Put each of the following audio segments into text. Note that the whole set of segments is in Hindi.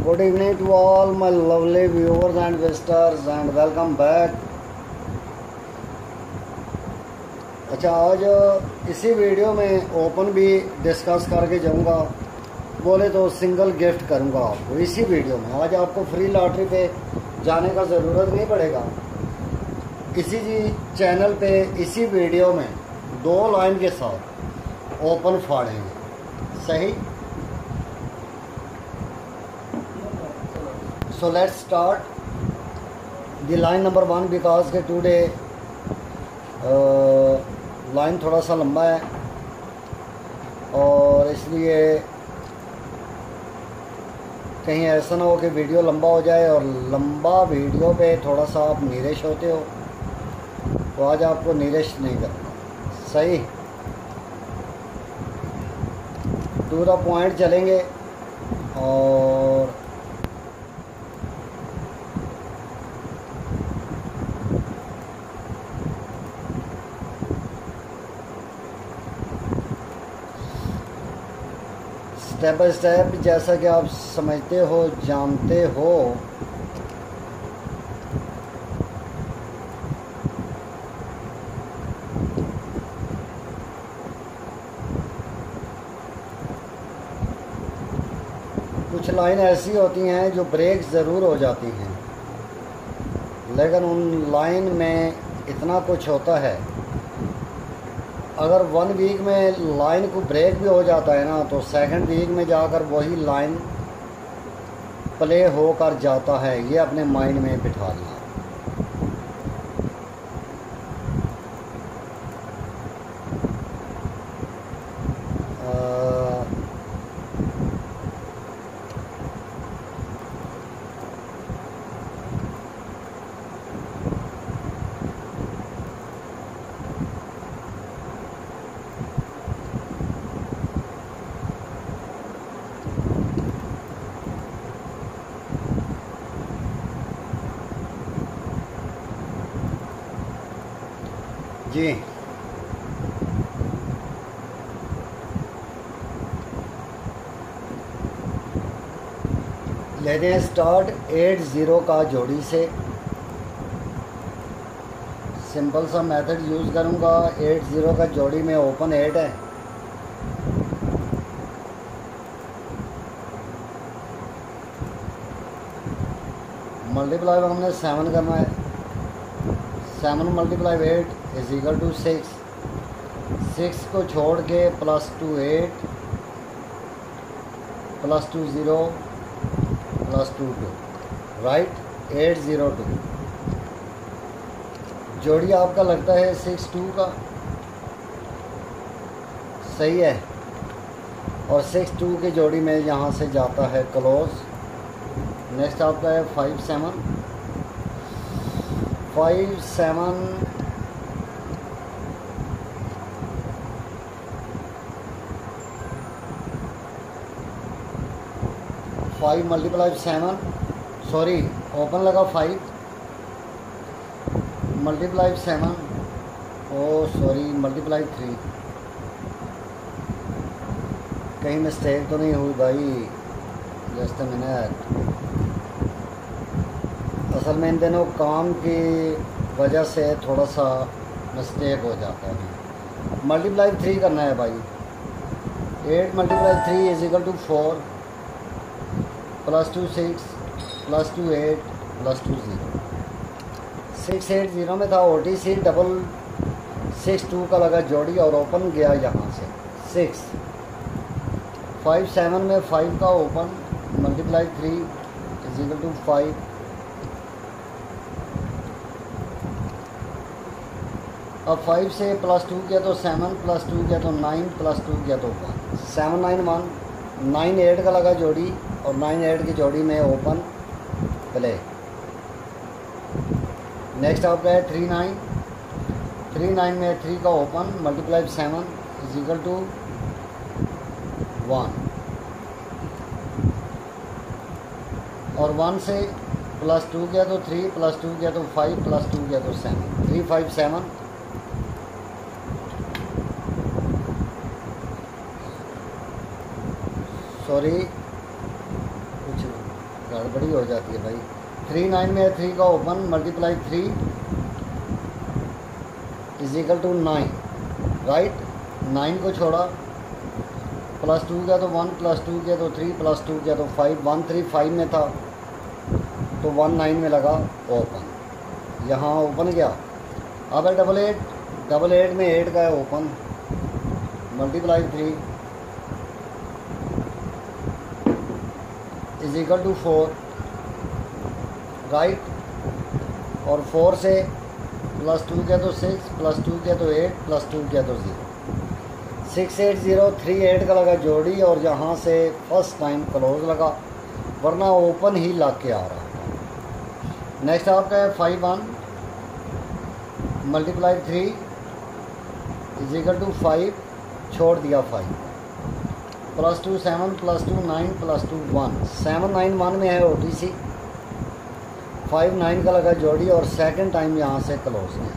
Good evening to all my lovely viewers and visitors and welcome back. अच्छा, आज इसी वीडियो में ओपन भी डिस्कस करके जाऊंगा, बोले तो सिंगल गिफ्ट करूंगा आपको इसी वीडियो में। आज आपको फ्री लॉटरी पे जाने का ज़रूरत नहीं पड़ेगा। इसी चैनल पे इसी वीडियो में 2 लाइन के साथ ओपन फाड़ेंगे, सही। So let's start the line number 1 because के today लाइन थोड़ा सा लंबा है और इसलिए कहीं ऐसा ना हो कि वीडियो लंबा हो जाए और लंबा वीडियो पे थोड़ा सा आप नीरस होते हो, तो आज आपको नीरस नहीं करना, सही। टू द पॉइंट चलेंगे और स्टेप बाय स्टेप, जैसा कि आप समझते हो, जानते हो, कुछ लाइन ऐसी होती हैं जो ब्रेक ज़रूर हो जाती हैं, लेकिन उन लाइन में इतना कुछ होता है। अगर 1 वीक में लाइन को ब्रेक भी हो जाता है ना, तो सेकंड वीक में जाकर वही लाइन प्ले होकर जाता है। ये अपने माइंड में बिठा लिया। जी, लेते हैं स्टार्ट 8-0 का जोड़ी से। सिंपल सा मेथड यूज़ करूंगा। 8-0 का जोड़ी में ओपन 8 है, मल्टीप्लाई हमने 7 करना है। 7 × 8 इज इक्वल टू 6। 6 को छोड़ के +2 8 +2 0 +2 2, राइट। 8-0-2 जोड़ी आपका लगता है 6-2 का, सही है। और 6-2 की जोड़ी में यहाँ से जाता है क्लोज। नेक्स्ट आपका है 5-7। 5-7 5 × 7, सॉरी ओपन लगा 5 × 7, ओ सॉरी ×3। कहीं मिस्टेक तो नहीं हुई भाई? Just a minute. असल में इन दिनों काम की वजह से थोड़ा सा मिस्टेक हो जाता है। ×3 करना है भाई। 8 × 3 इज इक्वल टू 4 +2 6 +2 8 +2 0। 6-8-0 में था OTC, डबल 6-2 का लगा जोड़ी और ओपन गया यहाँ से 6। 5-7 में 5 का ओपन ×3 इज इक्वल टू 5। अब 5 से +2 किया तो 7 +2 किया तो 9 +2 किया तो 1। 7 9 1 9 8 का लगा जोड़ी और 9 8 की जोड़ी में ओपन प्ले। नेक्स्ट आपका है 3 9। 3 9 में 3 का ओपन × 7 इज इक्वल टू 1। और 1 से +2 किया तो 3 +2 किया तो 5 +2 किया तो 7। 3 5 7। सॉरी, कुछ गड़बड़ी हो जाती है भाई। 3 9 में है, 3 का open multiply 3 is equal to 9, right. 9 को छोड़ा, प्लस 2 किया तो 1, प्लस 2 किया तो 3, प्लस 2 किया तो 5, 1 3 5 में था तो 1 9 में लगा ओपन, यहाँ ओपन गया। अब है डबल 8 में 8 का है open multiply 3 is equal to 4, right. और 4 से प्लस 2 किया तो 6, प्लस 2 किया तो 8, प्लस 2 किया तो 0, 6 8 0 3 8 का लगा जोड़ी, और यहाँ से फर्स्ट टाइम क्लोज लगा, वरना ओपन ही लग के आ रहा था। नेक्स्ट आपका है 5 1 मल्टीप्लाई 3 इज इक्वल टू 5, छोड़ दिया 5, प्लस 2 7, प्लस 2 9, प्लस 2 1, 7 9 1 में है OTC, 5 9 का लगा जोड़ी, और सेकंड टाइम यहाँ से क्लोज है।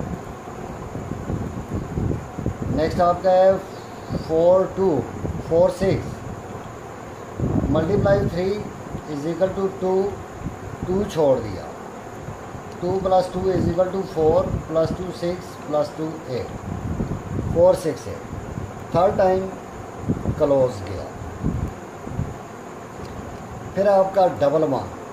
नेक्स्ट आपका है 4 2 4 6 मल्टीप्लाई 3 इज इक्वल टू 2, 2 छोड़ दिया, 2 plus 2 is equal to 4, plus 2 6, plus 2 8, 4 6 8, third time close गया। फिर आपका double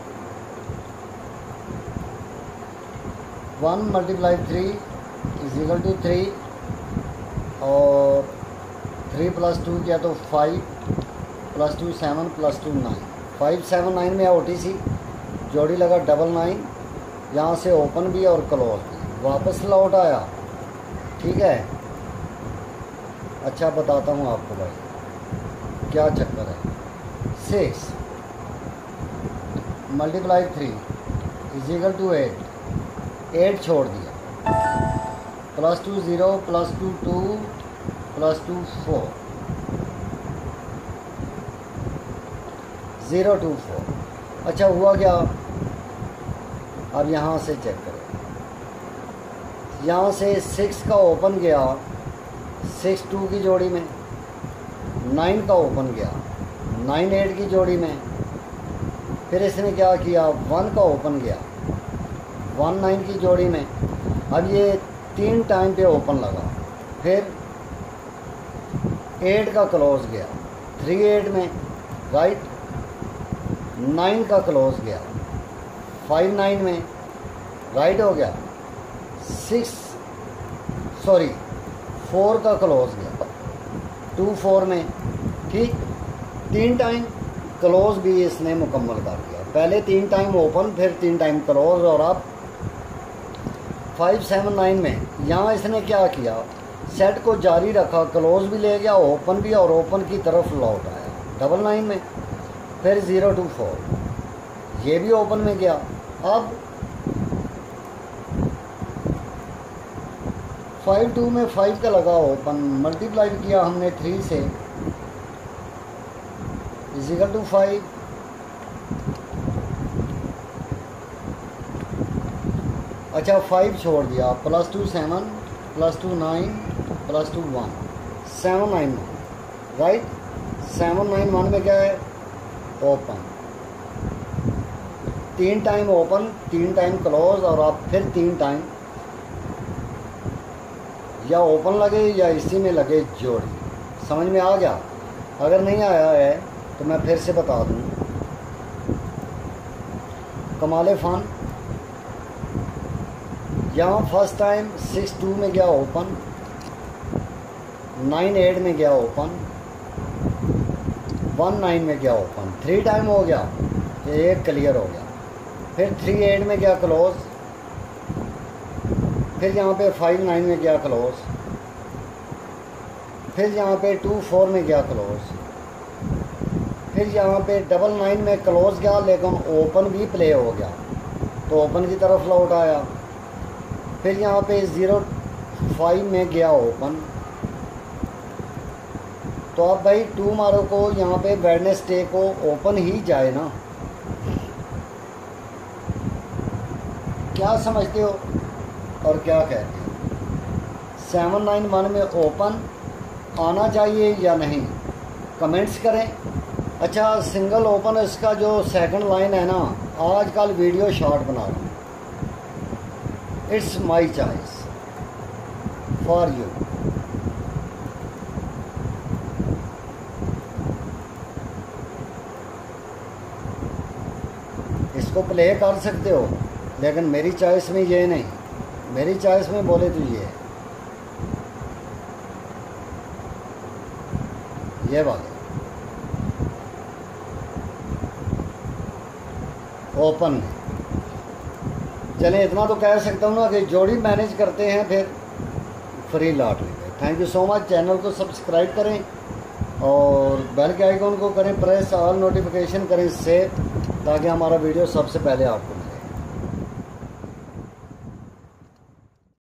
1 multiply 3 is equal to 3, और 3 प्लस 2 किया तो 5, प्लस 2 7, प्लस 2 9, 5 7 9 में OTC, जोड़ी लगा डबल 9, यहाँ से ओपन भी और क्लोज भी, वापस लौट आया। ठीक है, अच्छा बताता हूँ आपको भाई क्या चक्कर है। 6 मल्टीप्लाई 3 इज इक्वल टू 8, 8 छोड़ दिया, प्लस 2 0, प्लस 2 2, प्लस 2 4, 0 2 4। अच्छा हुआ क्या, अब यहाँ से चेक करें, यहाँ से 6 का ओपन गया 6 2 की जोड़ी में, 9 का ओपन गया 9 8 की जोड़ी में, फिर इसने क्या किया 1 का ओपन गया 1 9 की जोड़ी में। अब ये 3 टाइम पे ओपन लगा, फिर 8 का क्लोज गया 3 8 में, राइट। 9 का क्लोज गया 5 9 में, राइट हो गया। 4 का क्लोज गया 2 4 में, ठीक। 3 टाइम क्लोज भी इसने मुकम्मल कर दिया, पहले 3 टाइम ओपन, फिर 3 टाइम क्लोज, और अब 5 7 9 में यहाँ इसने क्या किया, सेट को जारी रखा, क्लोज भी ले गया, ओपन भी, और ओपन की तरफ लौट आया डबल 9 में, फिर 0 2 4, ये भी ओपन में गया। अब 5 2 में 5 का लगा ओपन, मल्टीप्लाई किया हमने 3 से इज इक्वल टू 5, अच्छा 5 छोड़ दिया, प्लस 2 7, प्लस 2 9, प्लस 2 1, 7 9 1, राइट। 7 9 1 में क्या है open, 3 time open 3 time close, और आप फिर 3 टाइम या ओपन लगे या इसी में लगे जोड़ी। समझ में आ गया? अगर नहीं आया है तो मैं फिर से बता दूँ। कमाल फ़न, यहाँ फर्स्ट टाइम 6 2 में गया ओपन, 9 8 में गया ओपन, 1 9 में गया ओपन, 3 टाइम हो गया, ये एक क्लियर हो गया। फिर 3 8 में गया क्लोज, फिर यहाँ पे 5 9 में गया क्लोज, फिर यहाँ पे 2 4 में गया क्लोज, फिर यहाँ पे डबल 9 में क्लोज गया, लेकिन ओपन भी प्ले हो गया तो ओपन की तरफ लौट आया। फिर यहाँ पे 0 5 में गया ओपन। तो अब भाई 2 मारो को यहाँ पे वेडनेसडे को ओपन ही जाए ना, क्या समझते हो और क्या कहते हो? 7 9 1 में ओपन आना चाहिए या नहीं, कमेंट्स करें। अच्छा सिंगल ओपन इसका जो सेकंड लाइन है ना, आजकल वीडियो शॉर्ट बना रहा हूँ, it's my choice for you. इसको प्ले कर सकते हो, लेकिन मेरी चॉइस में ये नहीं, मेरी चॉइस में बोले तो ये वाले ओपन है। चलें इतना तो कह सकता हूँ ना कि जोड़ी मैनेज करते हैं फिर फ्री लॉट लेंगे। Thank you so much. Channel को सब्सक्राइब करें और बेल के आइकॉन को करें प्रेस, ऑल नोटिफिकेशन करें सेव, ताकि हमारा वीडियो सबसे पहले आपको